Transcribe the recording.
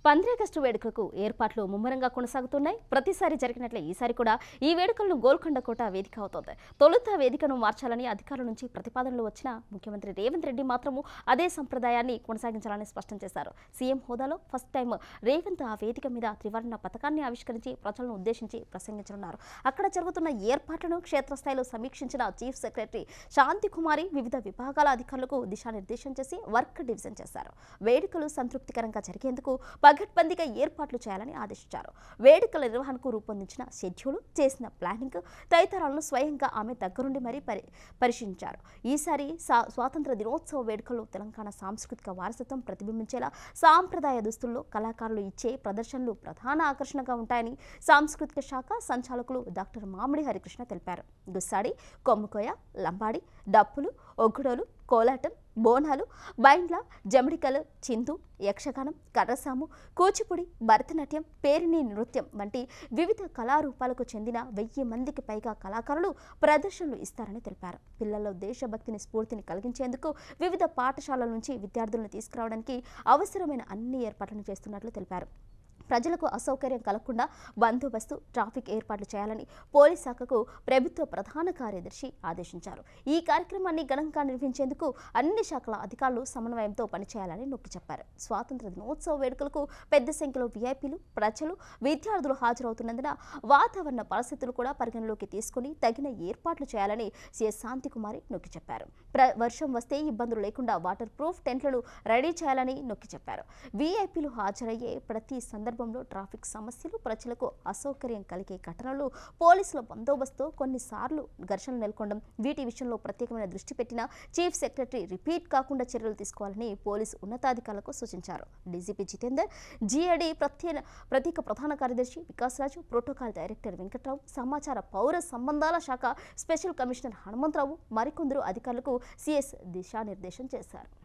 15 వేడుకలకు ఏర్పాట్లు ముమ్మరంగా కొనసాగుతున్నాయి. ప్రతిసారి జరిగినట్లే ఈసారి కూడా ఈ వేడుకలను గోల్కొండ కోట వేదిక అవుతోంది. తొలుత వేదికను మార్చాలని అధికారుల నుంచి ప్రతిపాదనలు వచ్చినా ముఖ్యమంత్రి రేవంత్ రెడ్డి మాత్రము అదే సంప్రదాయాన్ని కొనసాగించాలని స్పష్టం చేశారు. సీఎం హోదాలో ఫస్ట్ టైం రేవంత్ ఆ వేదిక మీద త్రివర్ణ పథకాన్ని ఆవిష్కరించి ప్రజలను ఉద్దేశించి ప్రసంగించనున్నారు. అక్కడ జరుగుతున్న ఏర్పాట్లను క్షేత్రస్థాయిలో సమీక్షించిన చీఫ్ సెక్రటరీ శాంతికుమారి వివిధ విభాగాల అధికారులకు దిశానిర్దేశం చేసి వర్క్ డివిజన్ చేశారు. వేడుకలు సంతృప్తికరంగా జరిగేందుకు పగడ్బందీగా ఏర్పాట్లు చేయాలని ఆదేశించారు. వేడుకల నిర్వహణకు రూపొందించిన షెడ్యూల్, చేసిన ప్లానింగ్ తదితరాలను స్వయంగా ఆమె దగ్గరుండి మరీ పరిశీలించారు. ఈసారి స్వాతంత్ర దినోత్సవ వేడుకల్లో తెలంగాణ సాంస్కృతిక వారసత్వం ప్రతిబింబించేలా సాంప్రదాయ దుస్తుల్లో కళాకారులు ఇచ్చే ప్రదర్శనలు ప్రధాన ఆకర్షణగా ఉంటాయని సాంస్కృతిక శాఖ సంచాలకులు డాక్టర్ మామిడి హరికృష్ణ తెలిపారు. గుస్సాడి, కొమ్ముకోయ, లంబాడి, డప్పులు, ఒగ్గుడోలు, కోలాటం, బోనాలు, బైండ్ల, జమిడికలు, చిందు, యక్షగానం, కర్రసాము, కూచిపూడి, భరతనాట్యం, పేరిణి నృత్యం వంటి వివిధ కళారూపాలకు చెందిన 1000 మందికి పైగా కళాకారులు ప్రదర్శనలు ఇస్తారని తెలిపారు. పిల్లల్లో దేశభక్తిని స్ఫూర్తిని కలిగించేందుకు వివిధ పాఠశాలల నుంచి విద్యార్థులను తీసుకురావడానికి అవసరమైన అన్ని ఏర్పాట్లను చేస్తున్నట్లు తెలిపారు. ప్రజలకు అసౌకర్యం కలగకుండా బందోబస్తు, ట్రాఫిక్ ఏర్పాట్లు చేయాలని పోలీస్ శాఖకు ప్రభుత్వ ప్రధాన కార్యదర్శి ఆదేశించారు. ఈ కార్యక్రమాన్ని ఘనంగా నిర్వహించేందుకు అన్ని శాఖల అధికారులు సమన్వయంతో పనిచేయాలని నొక్కి చెప్పారు. స్వాతంత్ర దినోత్సవ వేడుకలకు పెద్ద సంఖ్యలో వీఐపీలు, ప్రజలు, విద్యార్థులు హాజరవుతున్నందున వాతావరణ పరిస్థితులు కూడా పరిగణలోకి తీసుకుని తగిన ఏర్పాట్లు చేయాలని సీఎస్ శాంతికుమారి నొక్కి చెప్పారు. వర్షం వస్తే ఇబ్బందులు లేకుండా వాటర్ ప్రూఫ్ టెంట్లను రెడీ చేయాలని నొక్కి చెప్పారు. వీఐపీలు హాజరయ్యే ప్రతి సందర్భంలో ట్రాఫిక్ సమస్యలు, ప్రజలకు అసౌకర్యం కలిగే ఘటనలు, పోలీసుల బందోబస్తు, కొన్నిసార్లు ఘర్షణలు నెలకొనడం, వీటి విషయంలో ప్రత్యేకమైన దృష్టి పెట్టిన చీఫ్ సెక్రటరీ రిపీట్ కాకుండా చర్యలు తీసుకోవాలని పోలీసు ఉన్నతాధికారులకు సూచించారు. డీజీపీ జితేందర్, జీఏడీ ప్రత్యేక ప్రధాన కార్యదర్శి వికాస్ రాజు, ప్రోటోకాల్ డైరెక్టర్ వెంకట్రావు, సమాచార పౌర సంబంధాల శాఖ స్పెషల్ కమిషనర్ హనుమంతరావు, మరికొందరు అధికారులకు సీఎస్ దిశానిర్దేశం చేశారు.